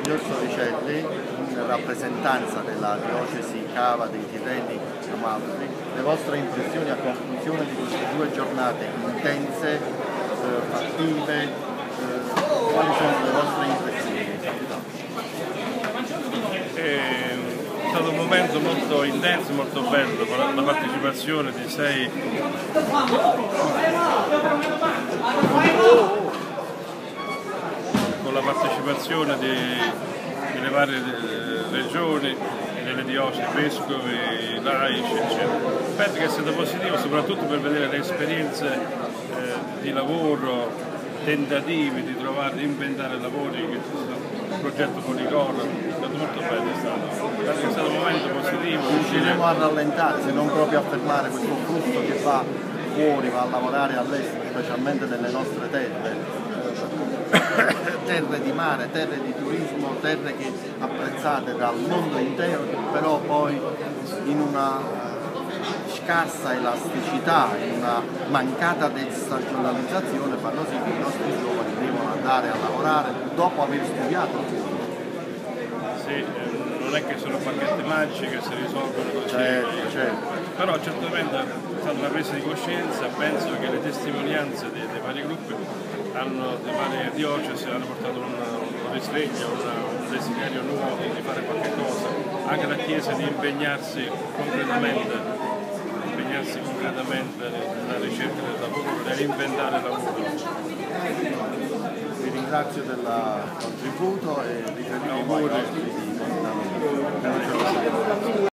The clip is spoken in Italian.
Monsignor Soricelli, in rappresentanza della diocesi Cava dei Tirreni Amalfi, le vostre impressioni a conclusione di queste 2 giornate intense, fattive, quali sono le vostre impressioni? È stato un momento molto intenso, molto bello, con la partecipazione di 6 delle varie regioni, delle diocesi, vescovi, laici, eccetera. Penso che sia stato positivo soprattutto per vedere le esperienze di lavoro, tentativi di trovare, di inventare lavori, il progetto Policoro, è stato molto bello, è stato un momento positivo. Riusciremo a rallentare, se non proprio a fermare questo flusso che va fuori, va a lavorare all'estero, specialmente nelle nostre terre, terre di mare, terre di turismo, terre che apprezzate dal mondo intero, però poi in una scarsa elasticità, in una mancata destagionalizzazione fanno sì che i nostri giovani devono andare a lavorare dopo aver studiato. Sì, non è che sono pacchetti magici che si risolvono così, certo. Però certamente è stata una presa di coscienza. Penso che le testimonianze dei vari gruppi delle varie diocesi hanno portato un risveglio, un desiderio nuovo di fare qualche cosa, anche la Chiesa di impegnarsi concretamente nella ricerca del lavoro, nell'inventare lavoro. Vi ringrazio del contributo e vi auguro di